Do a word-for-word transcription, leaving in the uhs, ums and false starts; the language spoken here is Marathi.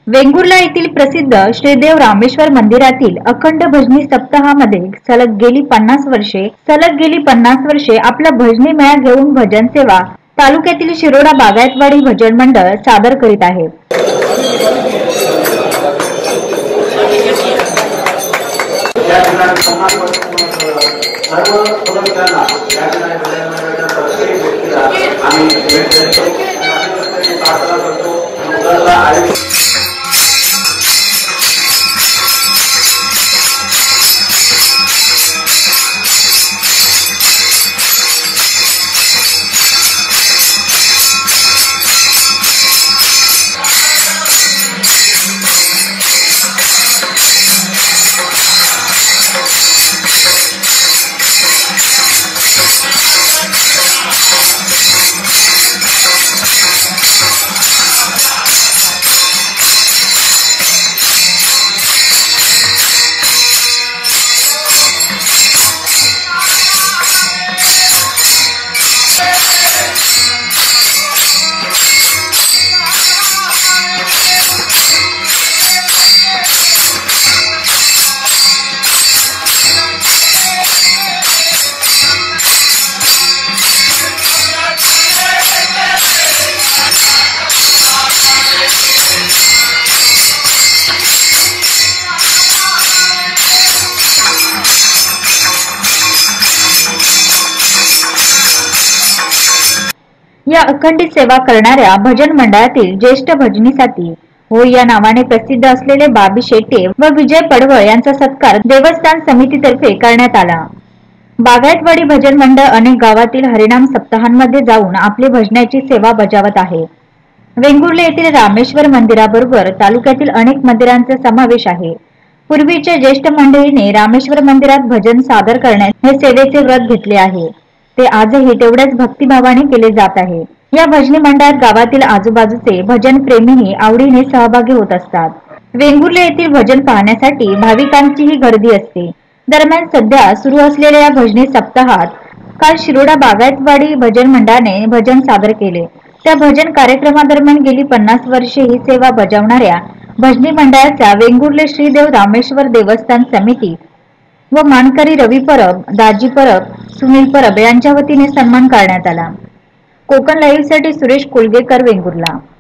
वेंगुर्ला येथील प्रसिद्ध श्रीदेव रामेश्वर मंदिरातील अखंड भजनी सप्ताहामध्ये सलग गेली पन्नास वर्षे सलग गेली पन्नास वर्षे आपला भजनी मेळा घेऊन भजन सेवा तालुक्यातील शिरोडा बागायतवाडी भजन मंडळ सादर करीत आहे। या अखंडित सेवा करणाऱ्या भजन मंडळातील ज्येष्ठ भजनी साथी हो या नावाने प्रसिद्ध असलेले बाबी शेट्टे व विजय पडवळ यांचा सत्कार देवस्थान समितीतर्फे करण्यात आला। बागायतवाडी भजन मंडळ अनेक गावातील हरिनाम सप्ताहांमध्ये जाऊन आपली भजनाची सेवा बजावत आहे। वेंगुर्ला येथील रामेश्वर मंदिराबरोबर तालुक्यातील अनेक मंदिरांचा समावेश आहे। पूर्वीच्या ज्येष्ठ मंडळीने रामेश्वर मंदिरात भजन सादर करण्यास हे सेवेचे व्रत घेतले आहे। ते आजही तेवढ्याच भक्तिभावाने केले जात आहे। या भजनी मंडळात गावातील आजूबाजूचे भजन प्रेमीही आवडीने सहभागी होत असतात। वेंगुर्ला येथील भजन पाहण्यासाठी भाविकांचीही गर्दी असते। दरम्यान सध्या सुरू असलेल्या या भजनी सप्ताहात काल शिरोडा बागायतवाडी भजन मंडळाने भजन सादर केले। त्या भजन कार्यक्रमादरम्यान गेली पन्नास वर्षे ही सेवा बजावणाऱ्या भजनी मंडळाचा वेंगुर्ले श्रीदेव रामेश्वर देवस्थान समिती व मानकरी रवी परब, दाजी परब, सुनील परब यांच्या वतीने सन्मान करण्यात आला। कोकण लाईव्ह साठी सुरेश कोलगेकर, वेंगुर्ला।